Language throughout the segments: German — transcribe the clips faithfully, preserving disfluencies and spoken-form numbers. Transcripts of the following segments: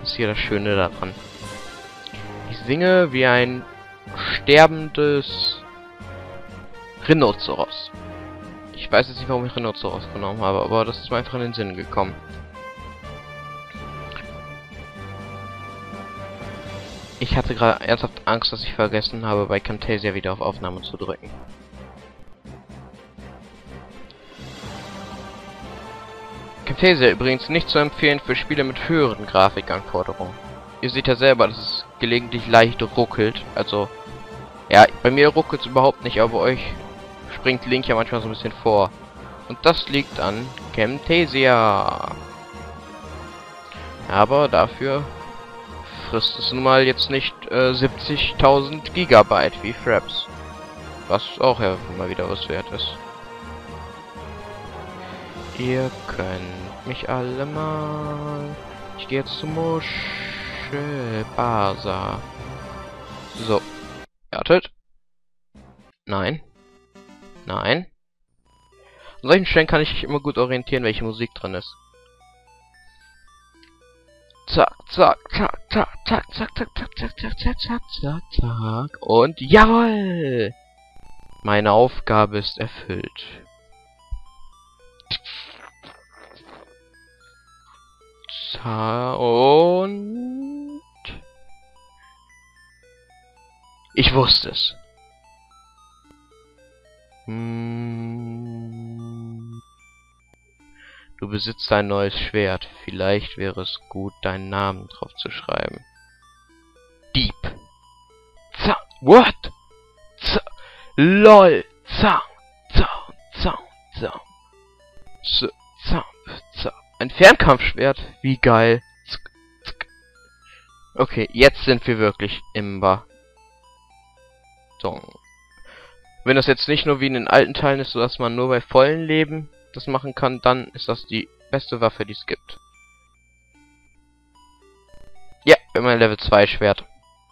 Das ist hier das Schöne daran. Ich singe wie ein sterbendes Rhinoceros. Ich weiß jetzt nicht, warum ich Rhinoceros genommen habe, aber das ist mir einfach in den Sinn gekommen. Ich hatte gerade ernsthaft Angst, dass ich vergessen habe, bei Camtasia wieder auf Aufnahme zu drücken. Camtasia übrigens nicht zu empfehlen für Spiele mit höheren Grafikanforderungen. Ihr seht ja selber, dass es gelegentlich leicht ruckelt. Also, ja, bei mir ruckelt es überhaupt nicht, aber bei euch springt Link ja manchmal so ein bisschen vor. Und das liegt an Camtasia. Aber dafür frisst es nun mal jetzt nicht äh, siebzigtausend Gigabyte wie Fraps. Was auch ja mal wieder was wert ist. Ihr könnt mich alle mal. Ich gehe jetzt zum Muschelbasa. So. Wartet. Nein. Nein. An solchen Stellen kann ich mich immer gut orientieren, welche Musik drin ist. Zack, zack, zack, zack, zack, zack, zack, zack, zack, zack, zack, zack, zack, zack. Und jawohl! Meine Aufgabe ist erfüllt. Zack, und ich wusste es. Hm. Du besitzt ein neues Schwert. Vielleicht wäre es gut, deinen Namen drauf zu schreiben. Dieb. Zang. What? Z LOL. Zang. Zang. Zang. Zang. Z Zang. Zang. Ein Fernkampfschwert. Wie geil. Zk. Zk. Okay, jetzt sind wir wirklich imbar. So. Wenn das jetzt nicht nur wie in den alten Teilen ist, so dass man nur bei vollen Leben das machen kann, dann ist das die beste Waffe, die es gibt. Ja, immer Level zwei Schwert.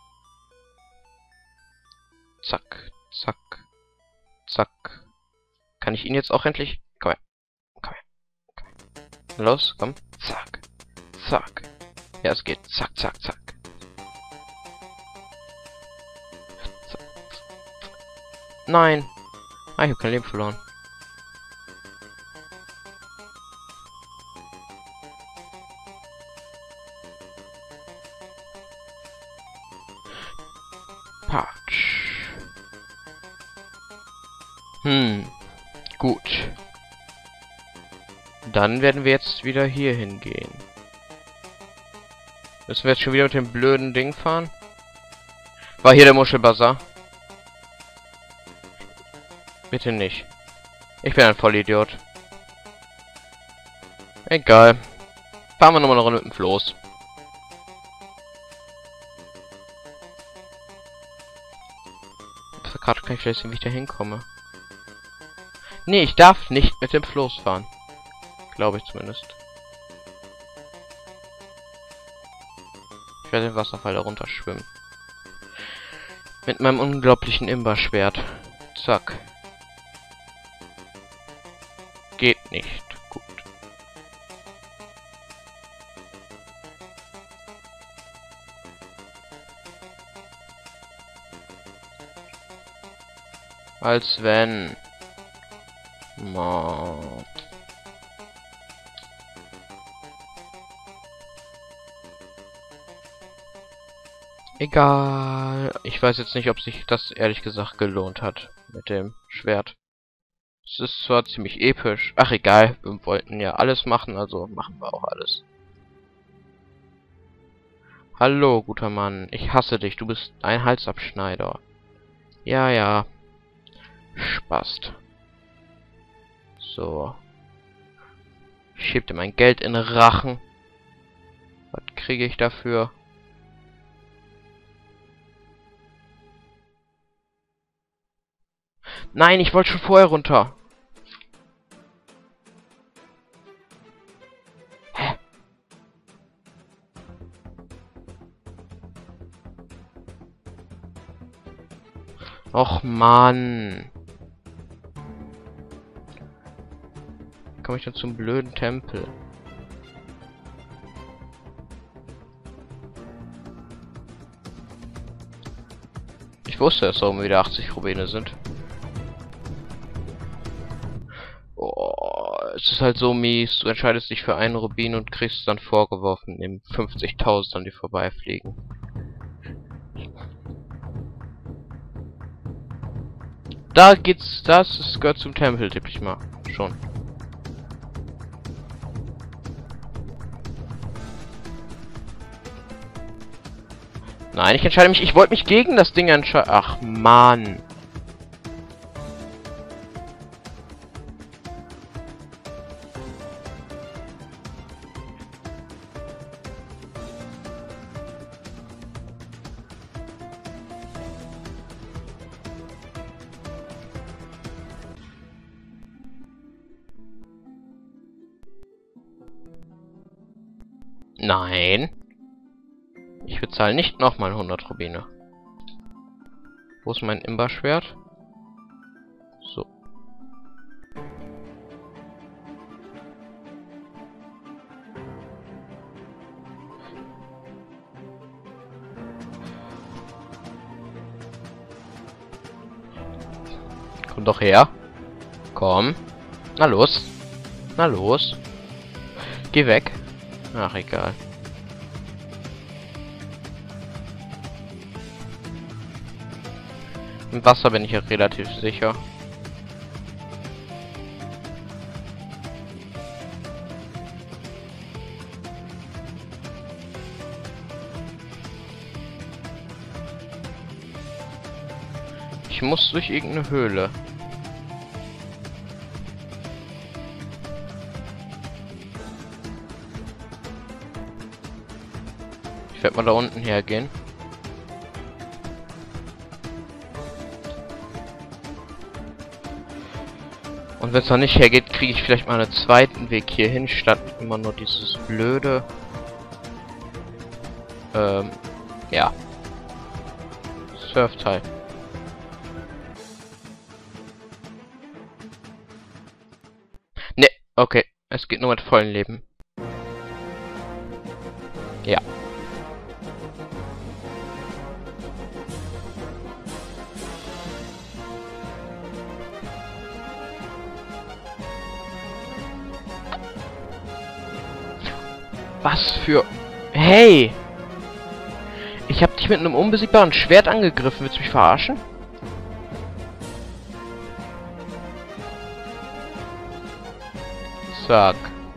Zack, zack, zack. Kann ich ihn jetzt auch endlich? Komm her. Komm her. Komm her. Los, komm. Zack. Zack. Ja, es geht. Zack, zack, zack. Zack. Nein. Ah, ich habe kein Leben verloren. Patsch. Hm. Gut. Dann werden wir jetzt wieder hier hingehen. Müssen wir jetzt schon wieder mit dem blöden Ding fahren? War hier der Muschelbazar? Bitte nicht. Ich bin ein Vollidiot. Egal. Fahren wir nochmal eine Runde mit dem Floß. Auf der Karte kann ich vielleicht sehen, wie ich da hinkomme. Nee, ich darf nicht mit dem Floß fahren. Glaube ich zumindest. Ich werde den Wasserfall darunter schwimmen. Mit meinem unglaublichen Imberschwert. Zack. Geht nicht. Gut. Als wenn. No. Egal. Ich weiß jetzt nicht, ob sich das ehrlich gesagt gelohnt hat mit dem Schwert. Es ist zwar ziemlich episch. Ach egal, wir wollten ja alles machen, also machen wir auch alles. Hallo, guter Mann. Ich hasse dich. Du bist ein Halsabschneider. Ja, ja. Spast. So. Ich schieb dir mein Geld in den Rachen. Was kriege ich dafür? Nein, ich wollte schon vorher runter. Hä? Och Mann. Wie komme ich denn zum blöden Tempel? Ich wusste, dass da oben wieder achtzig Rubine sind. Oh, es ist halt so mies. Du entscheidest dich für einen Rubin und kriegst es dann vorgeworfen, im fünfzigtausend an die vorbeifliegen. Da geht's, das ist, gehört zum Tempel, tippe ich mal. Schon. Nein, ich entscheide mich, ich wollte mich gegen das Ding entscheiden. Ach, Mann. Nein. Ich bezahle nicht nochmal hundert Rubine. Wo ist mein Imba-Schwert? So. Komm doch her. Komm. Na los. Na los. Geh weg. Ach, egal. Im Wasser bin ich ja relativ sicher. Ich muss durch irgendeine Höhle. Ich werde mal da unten hergehen. Und wenn es noch nicht hergeht, kriege ich vielleicht mal einen zweiten Weg hier hin, statt immer nur dieses blöde... Ähm, ja. Surfteil. Ne, okay. Es geht nur mit vollen Leben. Ja. Was für... Hey! Ich hab dich mit einem unbesiegbaren Schwert angegriffen. Willst du mich verarschen? Zack.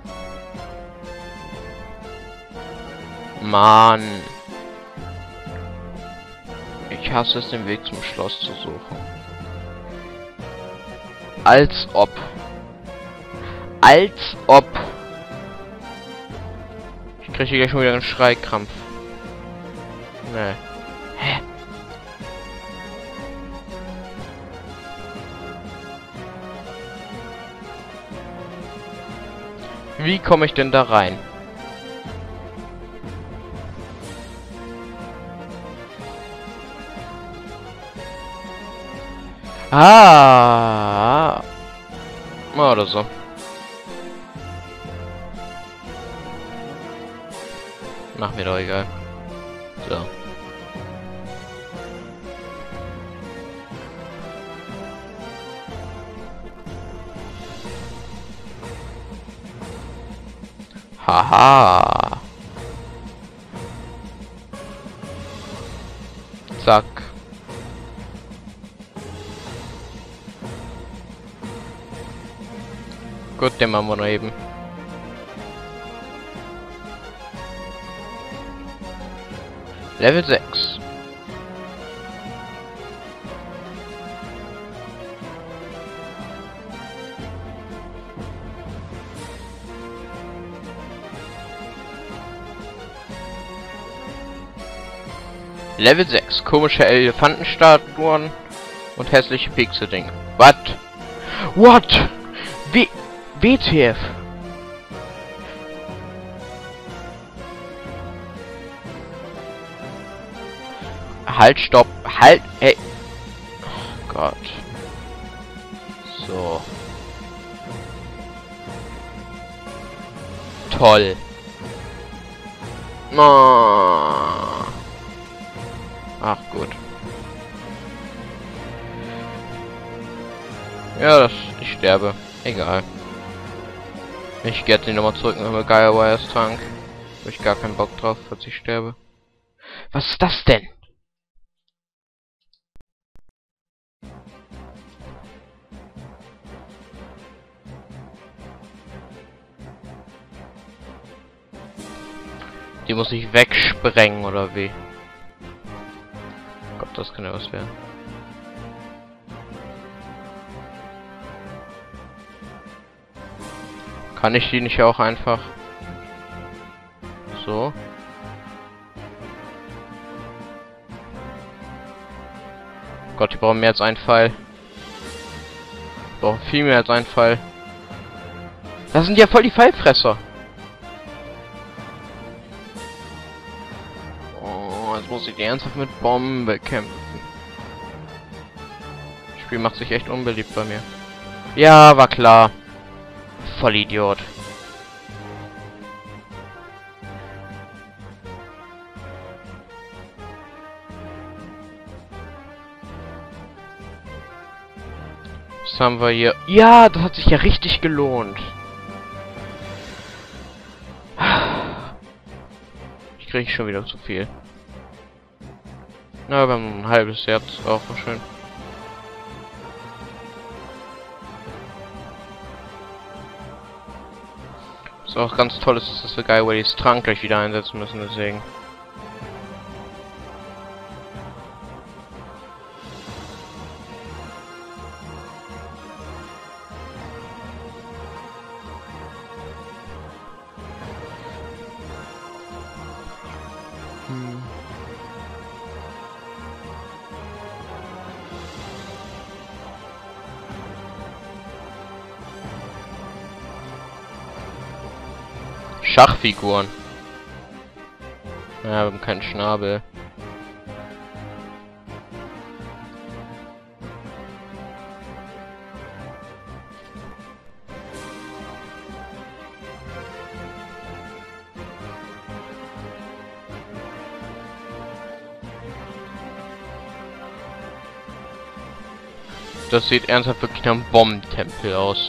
Mann. Ich hasse es, den Weg zum Schloss zu suchen. Als ob. Als ob. Ich kriege hier gleich schon wieder einen Schreikrampf. Nee. Hä? Wie komme ich denn da rein? Ah. Oder so. Mach mir doch egal. So. Haha. Zack. Gut, den machen wir noch eben. Level sechs. Level sechs. Komische Elefantenstatuen und hässliche Pixel-Dinge. What? What? W... W T F? Halt, stopp, halt, ey. Oh Gott. So. Toll. Oh. Ach gut. Ja, das, ich sterbe. Egal. Ich gehe jetzt nicht nochmal zurück mit dem Gaiawires Trank. Hab ich gar keinen Bock drauf, falls ich sterbe. Was ist das denn? Die muss ich wegsprengen, oder wie? Gott, das kann ja was werden. Kann ich die nicht auch einfach... So? Gott, die brauchen mehr als einen Pfeil. Die brauchen viel mehr als einen Pfeil. Das sind ja voll die Pfeilfresser. Oh, jetzt muss ich die ernsthaft mit Bomben bekämpfen. Das Spiel macht sich echt unbeliebt bei mir. Ja, war klar. Vollidiot. Was haben wir hier? Ja, das hat sich ja richtig gelohnt. Ich kriege schon wieder zu viel. Na, wir haben ein halbes Herz, auch noch schön. Was auch ganz toll ist, ist, dass wir Gaiaway's Trank gleich wieder einsetzen müssen, deswegen. Hm. Schachfiguren. Ja, wir haben keinen Schnabel. Das sieht ernsthaft wirklich nach einem Bombentempel aus.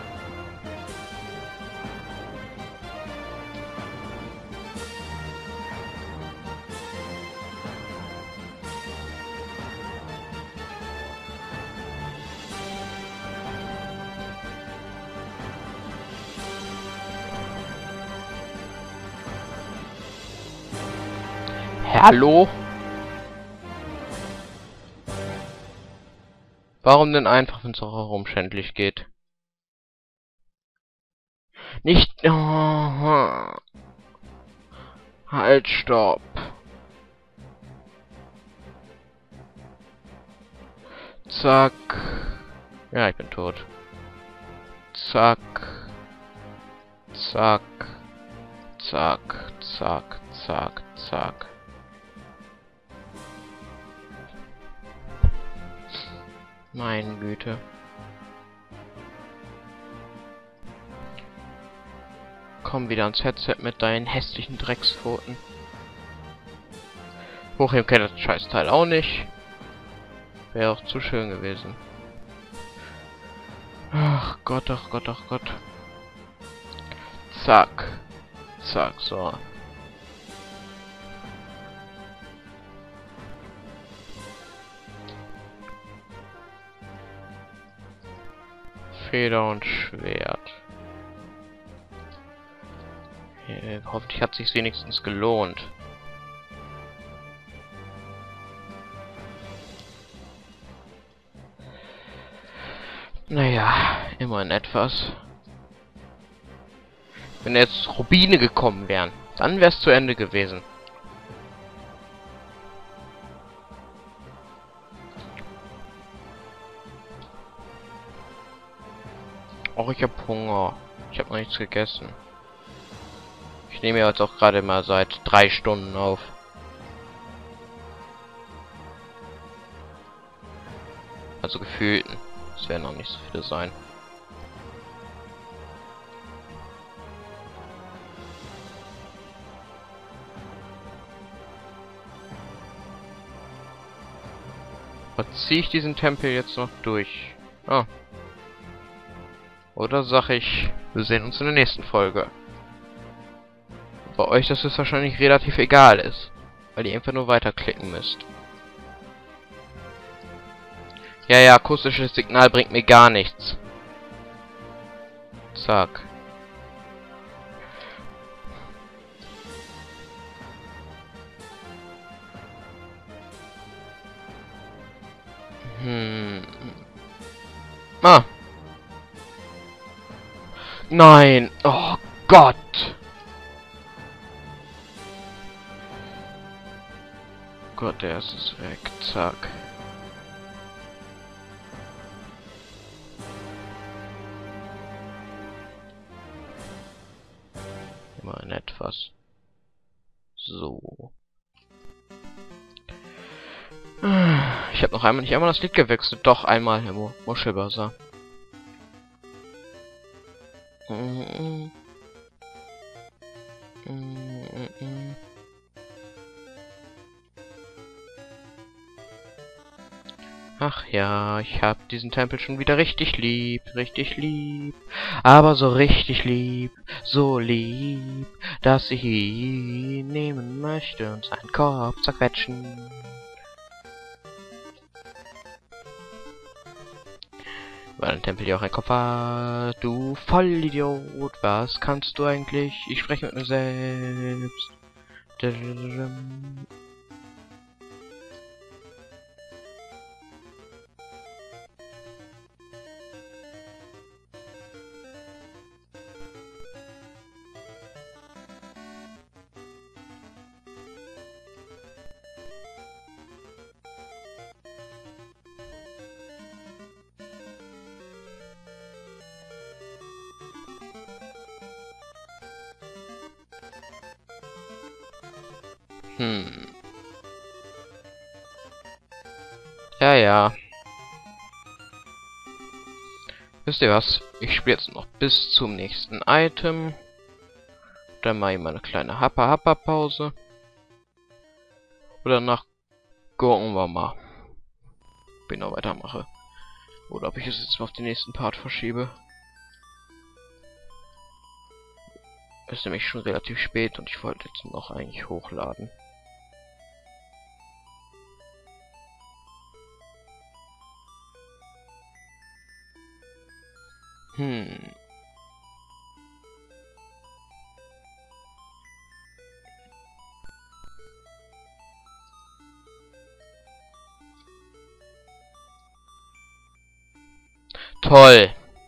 Hallo? Warum denn einfach, wenn es auch umständlich geht? Nicht... Oh, halt, stopp. Zack. Ja, ich bin tot. Zack. Zack. Zack. Zack. Zack. Zack. Meine Güte. Komm wieder ans Headset mit deinen hässlichen Dreckspfoten. Hochheben kann das Scheißteil auch nicht. Wäre auch zu schön gewesen. Ach Gott, ach Gott, ach Gott. Zack. Zack, so. Feder und Schwert. Äh, hoffentlich hat sich wenigstens gelohnt. Naja, immerhin etwas. Wenn jetzt Rubine gekommen wären, dann wäre es zu Ende gewesen. Och, ich hab Hunger. Ich habe noch nichts gegessen. Ich nehme jetzt auch gerade mal seit drei Stunden auf. Also gefühlten. Es werden noch nicht so viele sein. Was ziehe ich diesen Tempel jetzt noch durch? Ah, Oder sag ich, wir sehen uns in der nächsten Folge. Bei euch, dass es wahrscheinlich relativ egal ist. Weil ihr einfach nur weiterklicken müsst. Ja, ja, akustisches Signal bringt mir gar nichts. Zack. Hm. Ah. Nein. Oh Gott. Gott, der ist weg. Zack. Immerhin etwas. So. Ich habe noch einmal nicht einmal das Lied gewechselt. Doch, einmal im Mu Muschelbazar. Mm -mm. Mm -mm. Ach ja, ich hab diesen Tempel schon wieder richtig lieb, richtig lieb. Aber so richtig lieb, so lieb, dass ich ihn nehmen möchte und seinen Kopf zerquetschen. Weil ein Tempel ja auch ein Kopf hat. Du Vollidiot, was kannst du eigentlich? Ich spreche mit mir selbst. Hm. Ja, ja. Wisst ihr was? Ich spiele jetzt noch bis zum nächsten Item. Dann mache ich mal eine kleine Happa-Happa-Pause. Oder nach gucken wir mal, ob ich noch weitermache. Oder ob ich es jetzt mal auf den nächsten Part verschiebe. Es ist nämlich schon relativ spät und ich wollte jetzt noch eigentlich hochladen. Hm. Toll.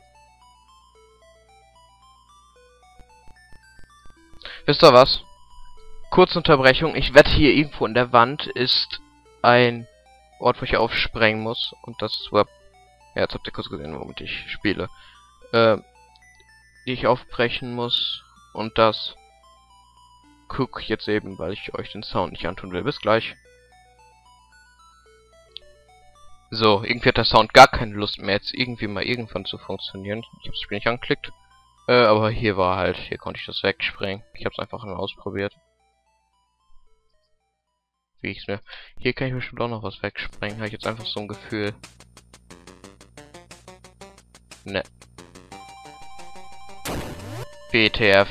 Wisst ihr was? Kurze Unterbrechung. Ich wette, hier irgendwo in der Wand ist ein Ort, wo ich aufsprengen muss. Und das war... Ja, jetzt habt ihr kurz gesehen, womit ich spiele. Äh, die ich aufbrechen muss. Und das guck ich jetzt eben, weil ich euch den Sound nicht antun will. Bis gleich. So, irgendwie hat der Sound gar keine Lust mehr, jetzt irgendwie mal irgendwann zu funktionieren. Ich habe das Spiel nicht angeklickt. Äh, aber hier war halt, hier konnte ich das wegsprengen. Ich habe es einfach nur ausprobiert. Wie ich's mir. Hier kann ich bestimmt auch noch was wegsprengen. Habe ich jetzt einfach so ein Gefühl. Ne. W T F.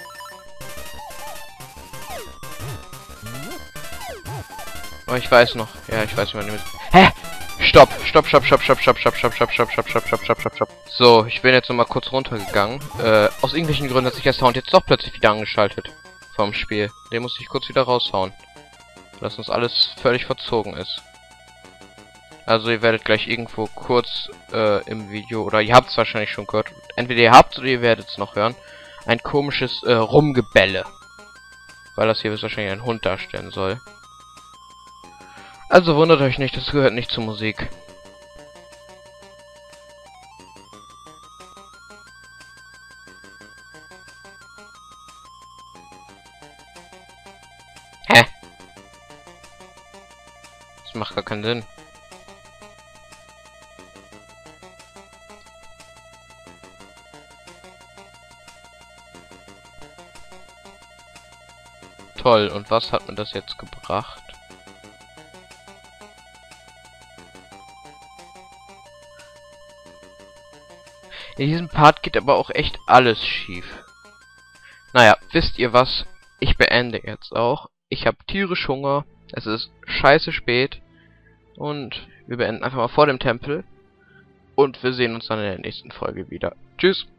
Oh, ich weiß noch. Ja, ich weiß, wie man damit. Hä? Stopp, stopp, stopp, stopp, stopp, stopp, stopp, stopp, stopp, stopp, stopp, stopp, stopp, stopp, stopp, stopp. So, ich bin jetzt noch mal kurz runtergegangen. Äh, aus irgendwelchen Gründen hat sich der Sound jetzt doch plötzlich wieder angeschaltet. Vom Spiel. Den muss ich kurz wieder raushauen. Dass uns alles völlig verzogen ist. Also ihr werdet gleich irgendwo kurz äh, im Video, oder ihr habt es wahrscheinlich schon gehört. Entweder ihr habt oder ihr werdet es noch hören. Ein komisches äh, Rumgebelle. Weil das hier wahrscheinlich ein Hund darstellen soll. Also wundert euch nicht, das gehört nicht zur Musik. Hä? Das macht gar keinen Sinn. Toll, und was hat mir das jetzt gebracht? In diesem Part geht aber auch echt alles schief. Naja, wisst ihr was? Ich beende jetzt auch. Ich habe tierisch Hunger. Es ist scheiße spät. Und wir beenden einfach mal vor dem Tempel. Und wir sehen uns dann in der nächsten Folge wieder. Tschüss.